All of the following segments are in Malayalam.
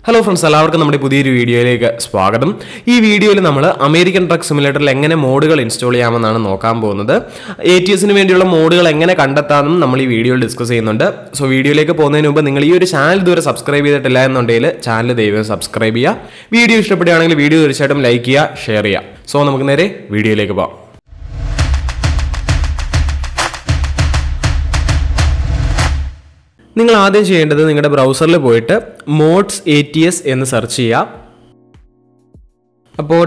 Hello friends, എല്ലാവർക്കും നമ്മുടെ പുതിയൊരു വീഡിയോയിലേക്ക് സ്വാഗതം. ഈ വീഡിയോയിൽ നമ്മൾ അമേരിക്കൻ ട്രക്ക് സിമുലേറ്ററിൽ എങ്ങനെ മോഡുകൾ ഇൻസ്റ്റാൾ ചെയ്യാമെന്നാണ് നോക്കാൻ പോകുന്നത്. ATSന് വേണ്ടിയുള്ള മോഡുകൾ എങ്ങനെ കണ്ടെത്താമെന്നും നമ്മൾ ഈ വീഡിയോയിൽ ഡിസ്കസ് ചെയ്യുന്നുണ്ട്. സോ വീഡിയോയിലേക്ക് പോകുന്നതിന് മുമ്പ് നിങ്ങൾ ഈ ഒരു ചാനൽ ഇതുവരെ സബ്സ്ക്രൈബ് ചെയ്തിട്ടില്ല എന്നുണ്ടെങ്കിൽ ചാനൽ ദയവായി സബ്സ്ക്രൈബ് ചെയ്യുക. വീഡിയോ ഇഷ്ടപ്പെടുകയാണെങ്കിൽ വീഡിയോ തീർച്ചയായിട്ടും ലൈക്ക് ചെയ്യുക, ഷെയർ ചെയ്യുക. സോ നമുക്ക് നേരെ വീഡിയോയിലേക്ക് പോകാം. നിങ്ങൾ ആദ്യം ചെയ്യേണ്ടത് നിങ്ങളുടെ ബ്രൗസറിൽ പോയിട്ട് mods ATS എന്ന് സെർച്ച് ചെയ്യുക. അപ്പോൾ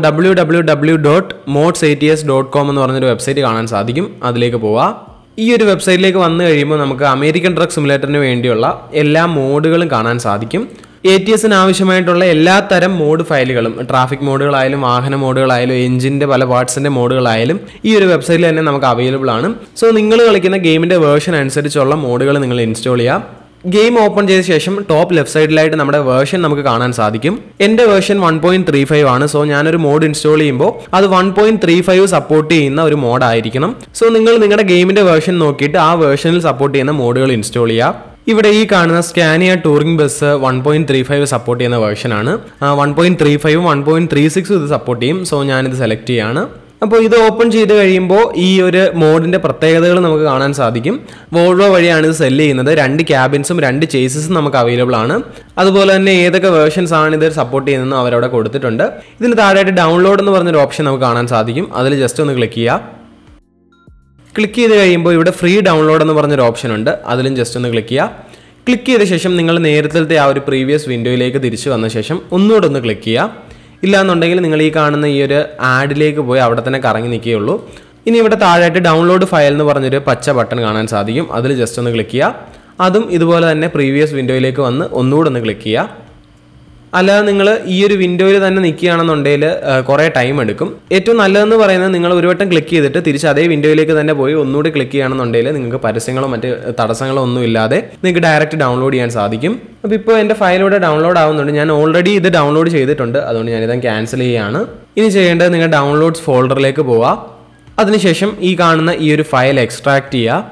www.modsats.com എന്ന് പറഞ്ഞൊരു വെബ്സൈറ്റ് കാണാൻ സാധിക്കും. അതിലേക്ക് പോവുക. ഈ ഒരു വെബ്സൈറ്റിലേക്ക് വന്നു കഴിയുമ്പോൾ നമുക്ക് അമേരിക്കൻ ട്രക്ക് സിമുലേറ്ററിന് വേണ്ടിയുള്ള എല്ലാ മോഡുകളും കാണാൻ സാധിക്കും. ATSന് ആവശ്യമായിട്ടുള്ള എല്ലാ തരം മോഡ് ഫയലുകളും, ട്രാഫിക് മോഡുകളായാലും വാഹന മോഡുകളായാലും എഞ്ചിൻ്റെ പല പാർട്സിൻ്റെ മോഡുകളായാലും ഈ ഒരു വെബ്സൈറ്റിൽ തന്നെ നമുക്ക് അവൈലബിൾ ആണ്. സോ നിങ്ങൾ കളിക്കുന്ന ഗെയിമിൻ്റെ വേർഷൻ അനുസരിച്ചുള്ള മോഡുകൾ നിങ്ങൾ ഇൻസ്റ്റാൾ ചെയ്യുക. ഗെയിം ഓപ്പൺ ചെയ്ത ശേഷം ടോപ്പ് ലെഫ്റ്റ് സൈഡിലായിട്ട് നമ്മുടെ വേർഷൻ നമുക്ക് കാണാൻ സാധിക്കും. എൻ്റെ വേർഷൻ 1.35 ആണ്. സോ ഞാനൊരു മോഡ് ഇൻസ്റ്റാൾ ചെയ്യുമ്പോൾ അത് 1.35 സപ്പോർട്ട് ചെയ്യുന്ന ഒരു മോഡായിരിക്കണം. സോ നിങ്ങൾ നിങ്ങളുടെ ഗെയിമിൻ്റെ വേർഷൻ നോക്കിയിട്ട് ആ വേർഷനിൽ സപ്പോർട്ട് ചെയ്യുന്ന മോഡുകൾ ഇൻസ്റ്റാൾ ചെയ്യുക. ഇവിടെ ഈ കാണുന്ന സ്കാനിയ ടൂറിംഗ് ബസ് 1.35 സപ്പോർട്ട് ചെയ്യുന്ന വേർഷനാണ്. 1.35 1.36 ഇത് സപ്പോർട്ട് ചെയ്യും. സോ ഞാനിത് സെലക്ട് ചെയ്യാണ്. അപ്പോൾ ഇത് ഓപ്പൺ ചെയ്ത് കഴിയുമ്പോൾ ഈ ഒരു മോഡിൻ്റെ പ്രത്യേകതകൾ നമുക്ക് കാണാൻ സാധിക്കും. വോൾവോ വഴിയാണ് ഇത് സെല് ചെയ്യുന്നത്. 2 ക്യാബിൻസും 2 ചേസസും നമുക്ക് അവൈലബിൾ ആണ്. അതുപോലെ തന്നെ ഏതൊക്കെ വേർഷൻസ് ആണ് ഇത് സപ്പോർട്ട് ചെയ്യുന്നതെന്ന് അവരവിടെ കൊടുത്തിട്ടുണ്ട്. ഇതിന് താഴെയായിട്ട് ഡൗൺലോഡ് എന്ന് പറഞ്ഞൊരു ഓപ്ഷൻ നമുക്ക് കാണാൻ സാധിക്കും. അതിൽ ജസ്റ്റ് ഒന്ന് ക്ലിക്ക് ചെയ്യുക. ക്ലിക്ക് ചെയ്ത് കഴിയുമ്പോൾ ഇവിടെ ഫ്രീ ഡൗൺലോഡ് എന്ന് പറഞ്ഞൊരു ഓപ്ഷൻ ഉണ്ട്. അതിലും ജസ്റ്റ് ഒന്ന് ക്ലിക്ക് ചെയ്യുക. ക്ലിക്ക് ചെയ്ത ശേഷം നിങ്ങൾ നേരത്തെ ആ ഒരു പ്രീവിയസ് വിൻഡോയിലേക്ക് തിരിച്ചു വന്ന ശേഷം ഒന്നുകൂടെ ഒന്ന് ക്ലിക്ക് ചെയ്യുക. ഇല്ലാന്നുണ്ടെങ്കിൽ നിങ്ങൾ ഈ കാണുന്ന ഈ ഒരു ആഡിലേക്ക് പോയി അവിടെ തന്നെ കറങ്ങി നിൽക്കുകയുള്ളൂ. ഇനി ഇവിടെ താഴെയായിട്ട് ഡൗൺലോഡ് ഫയൽ എന്ന് പറഞ്ഞൊരു പച്ച ബട്ടൺ കാണാൻ സാധിക്കും. അതിൽ ജസ്റ്റ് ഒന്ന് ക്ലിക്ക് ചെയ്യുക. അതും ഇതുപോലെ തന്നെ പ്രീവിയസ് വിൻഡോയിലേക്ക് വന്ന് ഒന്നുകൂടെ ഒന്ന് ക്ലിക്ക് ചെയ്യുക. അല്ലാതെ നിങ്ങൾ ഈ ഒരു വിൻഡോയിൽ തന്നെ നിൽക്കുകയാണെന്നുണ്ടെങ്കിൽ കുറേ ടൈം എടുക്കും. ഏറ്റവും നല്ലതെന്ന് പറയുന്നത് നിങ്ങൾ ഒരു വട്ടം ക്ലിക്ക് ചെയ്തിട്ട് തിരിച്ച് അതേ വിൻഡോയിലേക്ക് തന്നെ പോയി ഒന്നുകൂടി ക്ലിക്ക് ചെയ്യുകയാണെന്നുണ്ടെങ്കിൽ നിങ്ങൾക്ക് പരസ്യങ്ങളോ മറ്റ് തടസ്സങ്ങളോ ഒന്നും ഇല്ലാതെ നിങ്ങൾക്ക് ഡയറക്റ്റ് ഡൗൺലോഡ് ചെയ്യാൻ സാധിക്കും. അപ്പോൾ ഇപ്പോൾ എൻ്റെ ഫയലിലൂടെ ഡൗൺലോഡ് ആവുന്നുണ്ട്. ഞാൻ ഓൾറെഡി ഇത് ഡൗൺലോഡ് ചെയ്തിട്ടുണ്ട്. അതുകൊണ്ട് ഞാനിത് ക്യാൻസൽ ചെയ്യുകയാണ്. ഇനി ചെയ്യേണ്ടത് നിങ്ങൾ ഡൗൺലോഡ്സ് ഫോൾഡറിലേക്ക് പോവുക. അതിനുശേഷം ഈ കാണുന്ന ഈ ഒരു ഫയൽ എക്സ്ട്രാക്ട് ചെയ്യുക.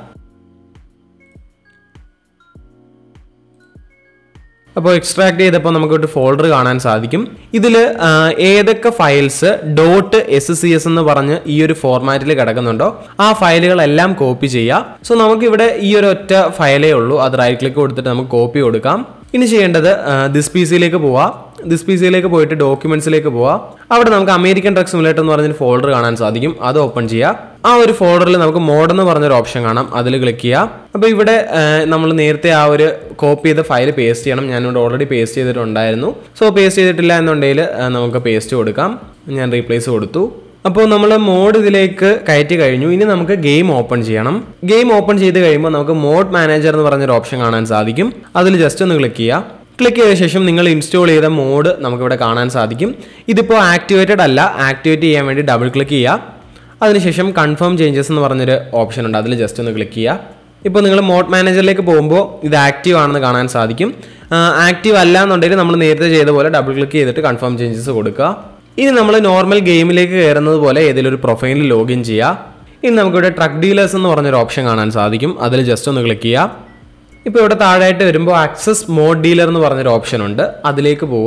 അപ്പോൾ എക്സ്ട്രാക്ട് ചെയ്തപ്പോൾ നമുക്കൊരു ഫോൾഡർ കാണാൻ സാധിക്കും. ഇതിൽ ഏതൊക്കെ ഫയൽസ് .scs എന്ന് പറഞ്ഞ് ഈ ഒരു ഫോർമാറ്റിൽ കിടക്കുന്നുണ്ടോ ആ ഫയലുകളെല്ലാം കോപ്പി ചെയ്യുക. സോ നമുക്കിവിടെ ഈ ഒരു ഒറ്റ ഫയലേ ഉള്ളൂ. അത് റൈറ്റ് ക്ലിക്ക് കൊടുത്തിട്ട് നമുക്ക് കോപ്പി കൊടുക്കാം. ഇനി ചെയ്യേണ്ടത് ദിസ് PCയിലേക്ക് പോവാം. ദിസ് PCയിലേക്ക് പോയിട്ട് ഡോക്യുമെന്റ്സിലേക്ക് പോവാം. അവിടെ നമുക്ക് അമേരിക്കൻ ട്രക്ക് സിമുലേറ്റർ എന്ന് പറഞ്ഞൊരു ഫോൾഡർ കാണാൻ സാധിക്കും. അത് ഓപ്പൺ ചെയ്യുക. ആ ഒരു ഫോൾഡറിൽ നമുക്ക് മോഡ് എന്ന് പറഞ്ഞൊരു ഓപ്ഷൻ കാണാം. അതിൽ ക്ലിക്ക് ചെയ്യുക. അപ്പോൾ ഇവിടെ നമ്മൾ നേരത്തെ ആ ഒരു കോപ്പി ചെയ്ത ഫയൽ പേസ്റ്റ് ചെയ്യണം. ഞാനിവിടെ ഓൾറെഡി പേസ്റ്റ് ചെയ്തിട്ടുണ്ടായിരുന്നു. സോ പേസ്റ്റ് ചെയ്തിട്ടില്ല എന്നുണ്ടെങ്കിൽ നമുക്ക് പേസ്റ്റ് കൊടുക്കാം. ഞാൻ റീപ്ലേസ് കൊടുത്തു. അപ്പോൾ നമ്മൾ മോഡ് ഇതിലേക്ക് കയറ്റി കഴിഞ്ഞു. ഇനി നമുക്ക് ഗെയിം ഓപ്പൺ ചെയ്യണം. ഗെയിം ഓപ്പൺ ചെയ്ത് കഴിയുമ്പോൾ നമുക്ക് മോഡ് മാനേജർ എന്ന് പറഞ്ഞൊരു ഓപ്ഷൻ കാണാൻ സാധിക്കും. അതിൽ ജസ്റ്റ് ഒന്ന് ക്ലിക്ക് ചെയ്യുക. ക്ലിക്ക് ചെയ്ത ശേഷം നിങ്ങൾ ഇൻസ്റ്റാൾ ചെയ്ത മോഡ് നമുക്കിവിടെ കാണാൻ സാധിക്കും. ഇതിപ്പോൾ ആക്ടിവേറ്റഡ് അല്ല. ആക്ടിവേറ്റ് ചെയ്യാൻ വേണ്ടി ഡബിൾ ക്ലിക്ക് ചെയ്യുക. അതിനുശേഷം കൺഫേം ചേഞ്ചസ് എന്ന് പറഞ്ഞൊരു ഓപ്ഷൻ ഉണ്ട്. അതിൽ ജസ്റ്റ് ഒന്ന് ക്ലിക്ക് ചെയ്യുക. ഇപ്പോൾ നിങ്ങൾ മോഡ് മാനേജറിലേക്ക് പോകുമ്പോൾ ഇത് ആക്റ്റീവ് ആണെന്ന് കാണാൻ സാധിക്കും. ആക്റ്റീവ് അല്ല എന്നുണ്ടെങ്കിൽ നമ്മൾ നേരത്തെ ചെയ്ത പോലെ ഡബിൾ ക്ലിക്ക് ചെയ്തിട്ട് കൺഫേം ചേഞ്ചസ് കൊടുക്കുക. ഇനി നമ്മൾ നോർമൽ ഗെയിമിലേക്ക് കയറുന്നത് പോലെ ഏതെങ്കിലും ഒരു പ്രൊഫൈലിൽ ലോഗിൻ ചെയ്യുക. ഇനി നമുക്കിവിടെ ട്രക്ക് ഡീലേഴ്സ് എന്ന് പറഞ്ഞൊരു ഓപ്ഷൻ കാണാൻ സാധിക്കും. അതിൽ ജസ്റ്റ് ഒന്ന് ക്ലിക്ക് ചെയ്യുക. ഇപ്പോൾ ഇവിടെ താഴെയായിട്ട് വരുമ്പോൾ ആക്സസ് മോഡ് ഡീലർ എന്ന് പറഞ്ഞൊരു ഓപ്ഷൻ ഉണ്ട്. അതിലേക്ക് പോവുക.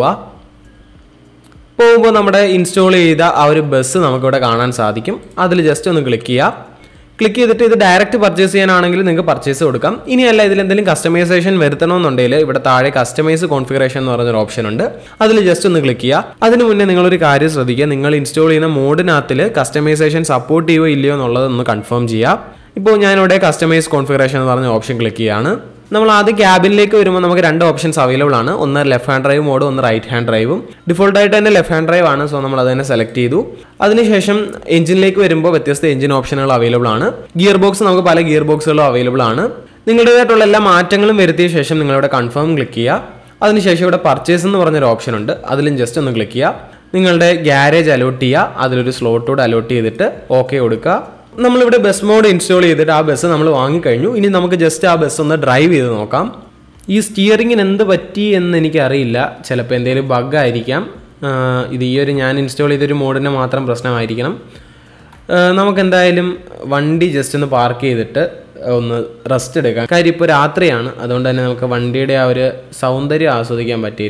പോകുമ്പോൾ നമ്മുടെ ഇൻസ്റ്റാൾ ചെയ്ത ആ ഒരു ബസ് നമുക്കിവിടെ കാണാൻ സാധിക്കും. അതിൽ ജസ്റ്റ് ഒന്ന് ക്ലിക്ക് ചെയ്യുക. ക്ലിക്ക് ചെയ്തിട്ട് ഇത് ഡയറക്റ്റ് പർച്ചേസ് ചെയ്യാനാണെങ്കിൽ നിങ്ങൾക്ക് പർച്ചേസ് കൊടുക്കാം. ഇനിയല്ല ഇതിലെന്തെങ്കിലും കസ്റ്റമൈസേഷൻ വരുത്തണമെന്നുണ്ടെങ്കിൽ ഇവിടെ താഴെ കസ്റ്റമൈസ് കോൺഫിഗറേഷൻ എന്ന് പറഞ്ഞൊരു ഓപ്ഷൻ ഉണ്ട്. അതിൽ ജസ്റ്റ് ഒന്ന് ക്ലിക്ക് ചെയ്യുക. അതിന് മുന്നേ നിങ്ങളൊരു കാര്യം ശ്രദ്ധിക്കുക. നിങ്ങൾ ഇൻസ്റ്റാൾ ചെയ്യുന്ന മോഡിനകത്തിൽ കസ്റ്റമൈസേഷൻ സപ്പോർട്ട് ചെയ്യുമോ ഇല്ലയോ എന്നുള്ളതൊന്ന് കൺഫേം ചെയ്യുക. ഇപ്പോൾ ഞാനിവിടെ കസ്റ്റമൈസ് കോൺഫിഗറേഷൻ എന്ന് പറഞ്ഞ ഓപ്ഷൻ ക്ലിക്ക് ചെയ്യുകയാണ്. നമ്മൾ ആദ്യം ക്യാബിനിലേക്ക് വരുമ്പോൾ നമുക്ക് 2 ഓപ്ഷൻസ് അവൈലബിൾ ആണ്. ഒന്ന് ലെഫ്റ്റ് ഹാൻഡ് ഡ്രൈവ് മോഡ്, ഒന്ന് റൈറ്റ് ഹാൻഡ് ഡ്രൈവും. ഡിഫോൾട്ടായിട്ട് തന്നെ ലെഫ്റ്റ് ഹാൻഡ് ഡ്രൈവ് ആണ്. സോ നമ്മൾ അത് തന്നെ സെലക്ട് ചെയ്തു. അതിനുശേഷം എഞ്ചിനിലേക്ക് വരുമ്പോൾ വ്യത്യസ്ത എഞ്ചിൻ ഓപ്ഷനുകൾ അവൈലബിൾ ആണ്. ഗിയർ ബോക്സ് നമുക്ക് പല ഗിയർ ബോക്സുകളും അവൈലബിൾ ആണ്. നിങ്ങളുടേതായിട്ടുള്ള എല്ലാ മാറ്റങ്ങളും വരുത്തിയ ശേഷം നിങ്ങളിവിടെ കൺഫേം ക്ലിക്ക് ചെയ്യുക. അതിനുശേഷം ഇവിടെ പർച്ചേസ് എന്ന് പറഞ്ഞൊരു ഓപ്ഷൻ ഉണ്ട്. അതിലും ജസ്റ്റ് ഒന്ന് ക്ലിക്ക് ചെയ്യുക. നിങ്ങളുടെ ഗ്യാരേജ് അലോട്ട് ചെയ്യുക. അതിലൊരു സ്ലോട്ടോട് അലോട്ട് ചെയ്തിട്ട് ഓക്കെ കൊടുക്കുക. നമ്മളിവിടെ ബസ് മോഡ് ഇൻസ്റ്റാൾ ചെയ്തിട്ട് ആ ബസ് നമ്മൾ വാങ്ങിക്കഴിഞ്ഞു. ഇനി നമുക്ക് ജസ്റ്റ് ആ ബസ് ഒന്ന് ഡ്രൈവ് ചെയ്ത് നോക്കാം. ഈ സ്റ്റിയറിങ്ങിന് എന്ത് പറ്റി എന്ന് എനിക്കറിയില്ല. ചിലപ്പോൾ എന്തെങ്കിലും ബഗ്ഗായിരിക്കാം. ഇത് ഈ ഒരു ഞാൻ ഇൻസ്റ്റാൾ ചെയ്തൊരു മോഡിന് മാത്രം പ്രശ്നമായിരിക്കണം. നമുക്കെന്തായാലും വണ്ടി ജസ്റ്റ് ഒന്ന് പാർക്ക് ചെയ്തിട്ട് ഒന്ന് റെസ്റ്റ് എടുക്കാം. കാര്യം ഇപ്പോൾ രാത്രിയാണ്. അതുകൊണ്ട് തന്നെ നമുക്ക് വണ്ടിയുടെ ആ ഒരു സൗന്ദര്യം ആസ്വദിക്കാൻ പറ്റിയില്ല.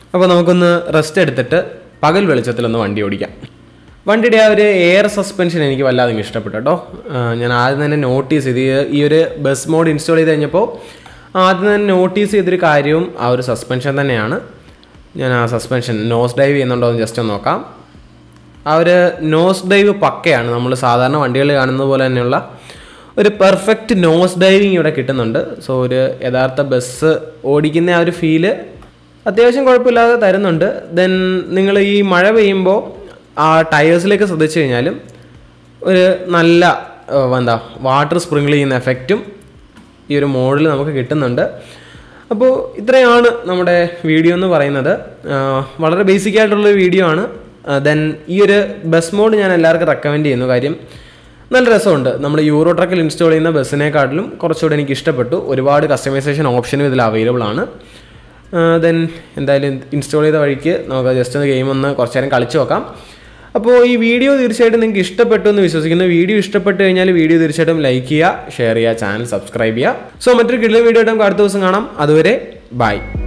അപ്പോൾ നമുക്കൊന്ന് റെസ്റ്റ് എടുത്തിട്ട് പകൽ വെളിച്ചത്തിലൊന്ന് വണ്ടി ഓടിക്കാം. വണ്ടിയുടെ ആ ഒരു എയർ സസ്പെൻഷൻ എനിക്ക് വല്ലാതെ ഇഷ്ടപ്പെട്ടു കേട്ടോ. ഞാൻ ആദ്യം തന്നെ നോട്ടീസ് ചെയ്ത് ഈ ഒരു ബസ് മോഡ് ഇൻസ്റ്റാൾ ചെയ്ത് കഴിഞ്ഞപ്പോൾ ആദ്യം തന്നെ നോട്ടീസ് ചെയ്തൊരു കാര്യവും ആ ഒരു സസ്പെൻഷൻ തന്നെയാണ്. ഞാൻ ആ സസ്പെൻഷൻ നോസ് ഡൈവ് ചെയ്യുന്നുണ്ടോ എന്ന് ജസ്റ്റ് ഒന്ന് നോക്കാം. ആ ഒരു നോസ് ഡൈവ് പക്കയാണ്. നമ്മൾ സാധാരണ വണ്ടികളിൽ കാണുന്നത് പോലെ തന്നെയുള്ള ഒരു പെർഫെക്റ്റ് നോസ് ഡൈവിങ് ഇവിടെ കിട്ടുന്നുണ്ട്. സോ ഒരു യഥാർത്ഥ ബസ് ഓടിക്കുന്ന ആ ഒരു ഫീല് അത്യാവശ്യം കുഴപ്പമില്ലാതെ തരുന്നുണ്ട്. ദെൻ നിങ്ങൾ ഈ മഴ പെയ്യുമ്പോൾ ആ ടയേഴ്സിലേക്ക് ശ്രദ്ധിച്ചു കഴിഞ്ഞാലും ഒരു നല്ല വാട്ടർ സ്പ്രിങ്കിൾ ചെയ്യുന്ന എഫക്റ്റും ഈ ഒരു മോഡിൽ നമുക്ക് കിട്ടുന്നുണ്ട്. അപ്പോൾ ഇത്രയാണ് നമ്മുടെ വീഡിയോ എന്ന് പറയുന്നത്. വളരെ ബേസിക് ആയിട്ടുള്ളൊരു വീഡിയോ ആണ്. ദെൻ ഈ ഒരു ബസ് മോഡ് ഞാൻ എല്ലാവർക്കും റെക്കമെൻഡ് ചെയ്യുന്നു. കാര്യം നല്ല രസമുണ്ട്. നമ്മൾ യൂറോ ട്രക്കിൽ ഇൻസ്റ്റാൾ ചെയ്യുന്ന ബസ്സിനെക്കാട്ടിലും കുറച്ചുകൂടെ എനിക്ക് ഇഷ്ടപ്പെട്ടു. ഒരുപാട് കസ്റ്റമൈസേഷൻ ഓപ്ഷനും ഇതിൽ അവൈലബിൾ ആണ്. ദെൻ എന്തായാലും ഇൻസ്റ്റാൾ ചെയ്ത വഴിക്ക് നമുക്ക് ജസ്റ്റ് ഒന്ന് ഗെയിം ഒന്ന് കുറച്ച് നേരം കളിച്ച് നോക്കാം. അപ്പോൾ ഈ വീഡിയോ തീർച്ചയായിട്ടും നിങ്ങൾക്ക് ഇഷ്ടപ്പെട്ടു എന്ന് വിശ്വസിക്കുന്നു. വീഡിയോ ഇഷ്ടപ്പെട്ട് കഴിഞ്ഞാൽ വീഡിയോ തീർച്ചയായിട്ടും ലൈക്ക് ചെയ്യുക, ഷെയർ ചെയ്യുക, ചാനൽ സബ്സ്ക്രൈബ് ചെയ്യുക. സോ മറ്റൊരു കിടിലൻ വീഡിയോ ആയിട്ട് നമുക്ക് അടുത്ത ദിവസം കാണാം. അതുവരെ ബൈ.